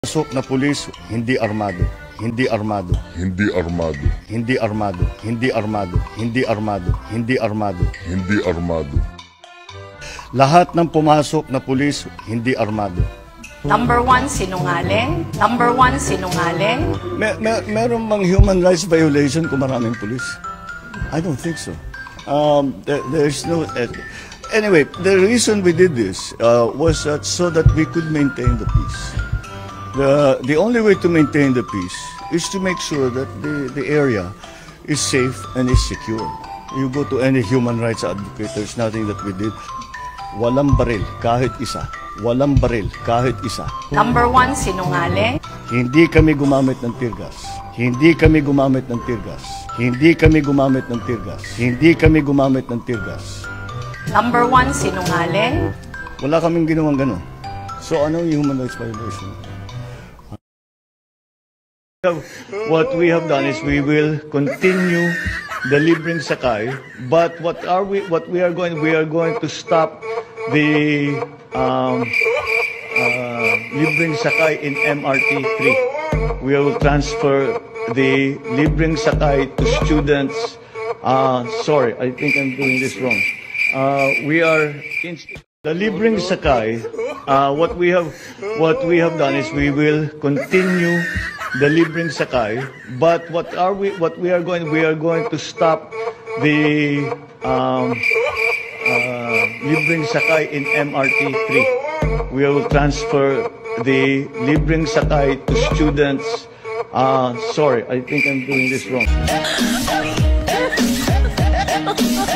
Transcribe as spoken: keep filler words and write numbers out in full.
Pasok na pulis, hindi armado. Hindi armado. Hindi armado. Hindi armado. Hindi armado. Hindi armado. Hindi armado. Hindi armado. Lahat ng pumasok na pulis, hindi armado. Number one, sinungaling. Number one, sinungaling. Mer mer meron bang human rights violation kung maraming pulis? I don't think so. Um, there, there's no... Uh, anyway, the reason we did this uh, was uh, so that we could maintain the peace. The, the only way to maintain the peace is to make sure that the, the area is safe and is secure. You go to any human rights advocate, there's nothing that we did. Walang baril, kahit isa. Walang baril, kahit isa. Number one, sinungaling. Hindi kami gumamit ng tear gas. Hindi kami gumamit ng tear gas. Hindi kami gumamit ng tear gas. Hindi kami gumamit ng tear gas. Number one, sinungaling. Wala kaming ginawang gano'n. So anong human rights violation? What we have done is we will continue the libreng sakay, but what are we? What we are going? We are going to stop the um, uh, libreng sakay in M R T three. We will transfer the libreng sakay to students. Uh, sorry, I think I'm doing this wrong. Uh, we are in the libreng sakay. Uh, what we have, what we have done is we will continue the libreng sakay, but what are we? What we are going? We are going to stop the um, uh, libreng sakay in M R T three. We will transfer the libreng sakay to students. Uh, sorry, I think I'm doing this wrong.